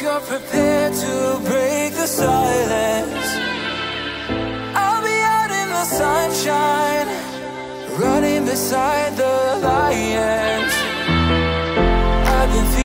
you're prepared to break the silence, I'll be out in the sunshine, running beside the lion.